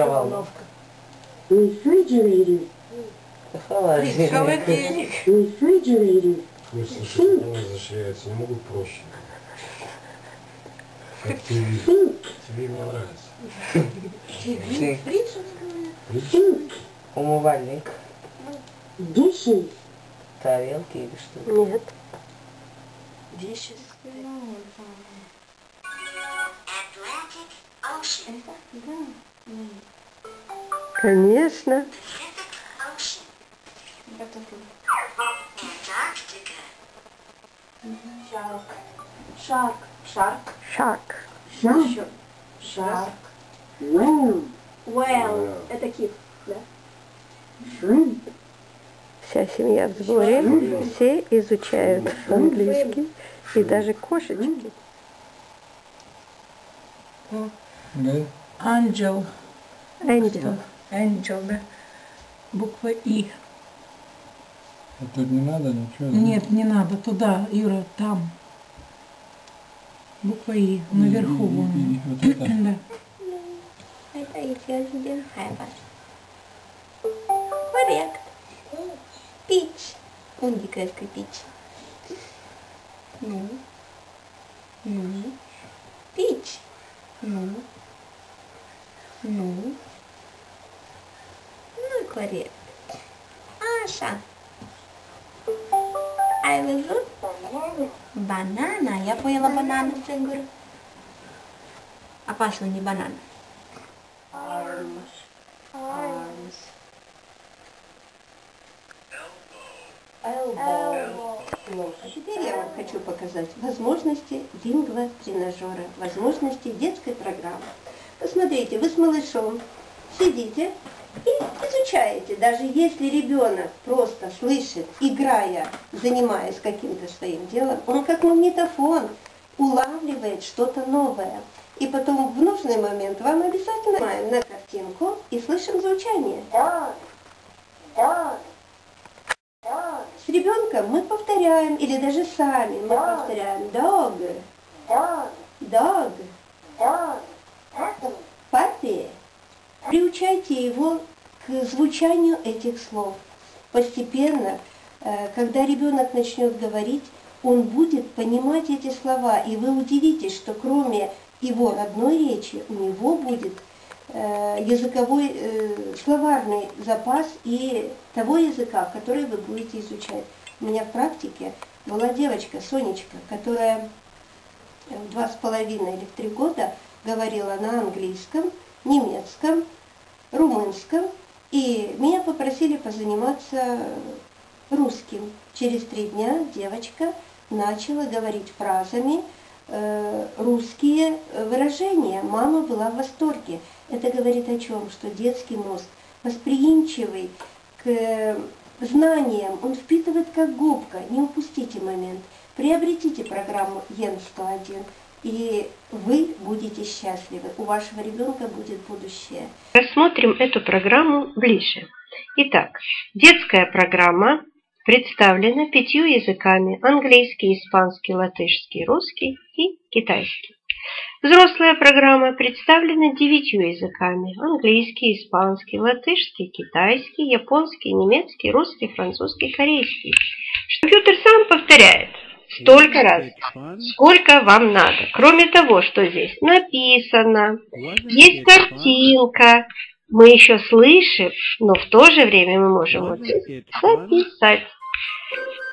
Микроволновка. Refrigerator. Холодильник. Холодильник. Refrigerator. Слушай, они возвращаются, не могут проще. Как ты видишь. Тебе не нравится. Умывальник. Dishes. Тарелки или что? Нет. Dishes. Atlantic Ocean. Конечно. Pacific Ocean. Antarctica. Shark. Shark. Shark. Shark. Shark. Shark. Whale. Whale. Это кит, да? Shrimp. Вся семья в сборе. Все изучают английский. И даже кошечки. Ангел. Angel. Angel, да. Буква И. А тут не надо ничего? Нет, не надо туда, Юра, там. Буква И, наверху. Вон. Вот это. Да. Это if you didn't have it. Correct. Peach. Индикайская peach. Ну. Peach. Ну, correct. Аша. I will root banana. Я поела банан, Ценгур. А Паша не банан. Arms. Elbow. А теперь я вам хочу показать возможности лингво-тренажера, возможности детской программы. Посмотрите, вы с малышом сидите и изучаете. Даже если ребенок просто слышит, играя, занимаясь каким-то своим делом, он как магнитофон улавливает что-то новое. И потом в нужный момент вам обязательно снимаем на картинку и слышим звучание. С ребенком мы повторяем, или даже сами мы повторяем dog, puppy. Приучайте его к звучанию этих слов. Постепенно, когда ребенок начнет говорить, он будет понимать эти слова, и вы удивитесь, что кроме его родной речи у него будет языковой словарный запас и того языка, который вы будете изучать. У меня в практике была девочка, Сонечка, которая в 2,5 или в 3 года говорила на английском, немецком, румынском, и меня попросили позаниматься русским. Через 3 дня девочка начала говорить фразами русские выражения. Мама была в восторге. Это говорит о чем? Что детский мозг восприимчивый к знаниям, он впитывает как губка. Не упустите момент. Приобретите программу ЕН-101, и вы будете счастливы. У вашего ребенка будет будущее. Рассмотрим эту программу ближе. Итак, детская программа представлена 5 языками: английский, испанский, латышский, русский и китайский. Взрослая программа представлена 9 языками: английский, испанский, латышский, китайский, японский, немецкий, русский, французский, корейский. Компьютер сам повторяет столько раз, сколько вам надо. Кроме того, что здесь написано, есть картинка, мы еще слышим, но в то же время мы можем вот здесь записать.